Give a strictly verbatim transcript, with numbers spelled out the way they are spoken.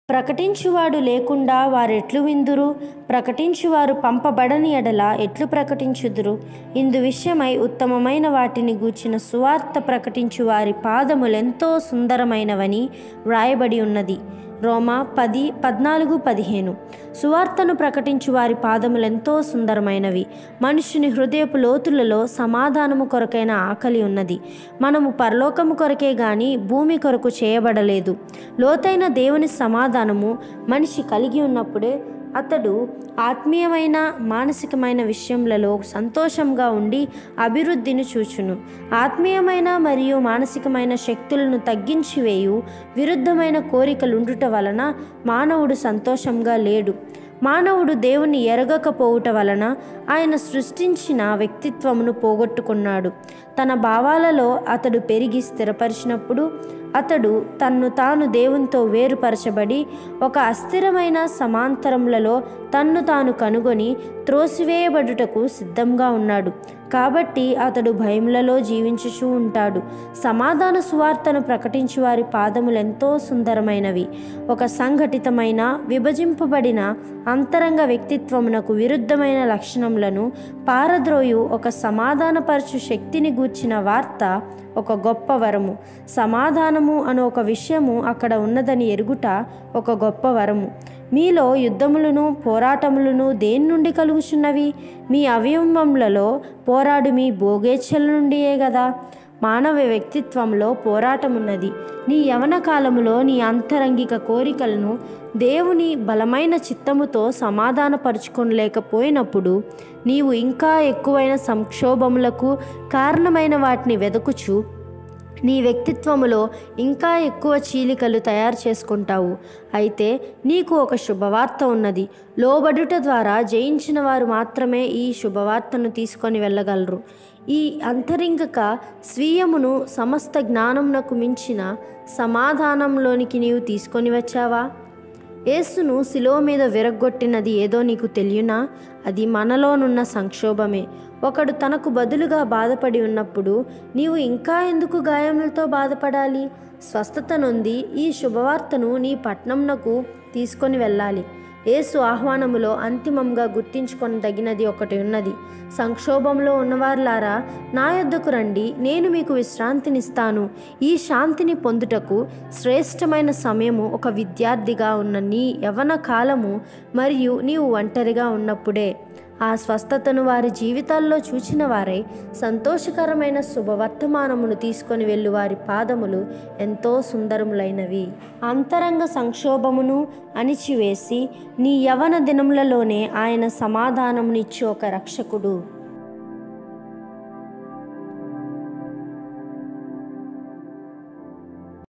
ప్రకటించువాడు లేకుండా వారెట్లు విందురు? ప్రకటించువారు పంపబడని ఎడల ఎట్లు ప్రకటించుదురు? ఇందు విషయమై ఉత్తమమైన వాటిని గూర్చిన సువార్త ప్రకటించు వారి పాదములెంతో సుందరమైనవని వ్రాయబడి ఉన్నది. రోమా పది పద్నాలుగు పదిహేను. సువార్తను ప్రకటించు వారి పాదములెంతో సుందరమైనవి. మనుష్యుని హృదయపు లోతులలో సమాధానము కొరకైన ఆకలి ఉన్నది. మనము పరలోకము కొరకే గాని భూమి కొరకు చేయబడలేదు. లోతైన దేవుని సమాధానము మనిషి కలిగి ఉన్నప్పుడే అతడు ఆత్మీయమైన మానసికమైన విషయములలో సంతోషంగా ఉండి అభివృద్ధిని చూచును. ఆత్మీయమైన మరియు మానసికమైన శక్తులను తగ్గించివేయు విరుద్ధమైన కోరికలుండుట వలన మానవుడు సంతోషంగా లేడు. మానవుడు దేవుని ఎరగకపోవుట వలన ఆయన సృష్టించిన వ్యక్తిత్వమును పోగొట్టుకున్నాడు. తన భావాలలో అతడు పెరిగి స్థిరపరిచినప్పుడు అతడు తన్ను తాను దేవునితో వేరుపరచబడి ఒక అస్థిరమైన సమాంతరములలో తన్ను తాను కనుగొని త్రోసివేయబడుటకు సిద్ధంగా ఉన్నాడు. కాబట్టి అతడు భయములలో జీవించుచూ ఉంటాడు. సమాధాన సువార్తను ప్రకటించు వారి పాదములెంతో సుందరమైనవి. ఒక సంఘటితమైన విభజింపబడిన అంతరంగ వ్యక్తిత్వమునకు విరుద్ధమైన లక్షణములను పారద్రోయు ఒక సమాధానపరచు శక్తిని గూర్చిన వార్త ఒక గొప్ప వరము. సమాధానము అను ఒక విషయము అక్కడ ఉన్నదని ఎరుగుట ఒక గొప్ప వరము. మీలో యుద్ధములను పోరాటములను దేని నుండి కలుగుచున్నవి? మీ అవయవములలో పోరాడు మీ భోగేచ్ఛల నుండియే గదా. మానవ వ్యక్తిత్వంలో పోరాటమున్నది. నీ యవన కాలములో నీ అంతరంగిక కోరికలను దేవుని బలమైన చిత్తముతో సమాధానపరుచుకొనలేకపోయినప్పుడు నీవు ఇంకా ఎక్కువైన సంక్షోభములకు కారణమైన వాటిని వెదకుచు నీ వ్యక్తిత్వములో ఇంకా ఎక్కువ చీలికలు తయారు చేసుకుంటావు. అయితే నీకు ఒక శుభవార్త ఉన్నది. లోబడుట ద్వారా జయించిన వారు మాత్రమే ఈ శుభవార్తను తీసుకొని వెళ్ళగలరు. ఈ అంతరింగక స్వీయమును సమస్త జ్ఞానమునకు మించిన సమాధానంలోనికి నీవు తీసుకొని వచ్చావా? యేసును శిలువ మీద విరగ్గొట్టినది ఏదో నీకు తెలియనా? అది మనలోనున్న సంక్షోభమే. ఒకడు తనకు బదులుగా బాధపడి ఉన్నప్పుడు నీవు ఇంకా ఎందుకు గాయములతో బాధపడాలి? స్వస్థత నొంది ఈ శుభవార్తను నీ పట్నంనకు తీసుకొని వెళ్ళాలి. యేసు ఆహ్వానములో అంతిమంగా గుర్తించుకొనదగినది ఒకటి ఉన్నది. సంక్షోభంలో ఉన్నవారులారా, నా యొద్దకు రండి, నేను మీకు విశ్రాంతినిస్తాను. ఈ శాంతిని పొందుటకు శ్రేష్టమైన సమయము ఒక విద్యార్థిగా ఉన్న నీ యవ్వన కాలము మరియు నీవు ఒంటరిగా ఉన్నప్పుడే. ఆ స్వస్థతను వారి జీవితాల్లో చూచిన వారై సంతోషకరమైన శుభవర్తమానమును తీసుకొని వెళ్ళు వారి పాదములు ఎంతో సుందరములైనవి. అంతరంగ సంక్షోభమును అణిచివేసి నీ యవన దినములలోనే ఆయన సమాధానమునిచ్చు ఒక రక్షకుడు.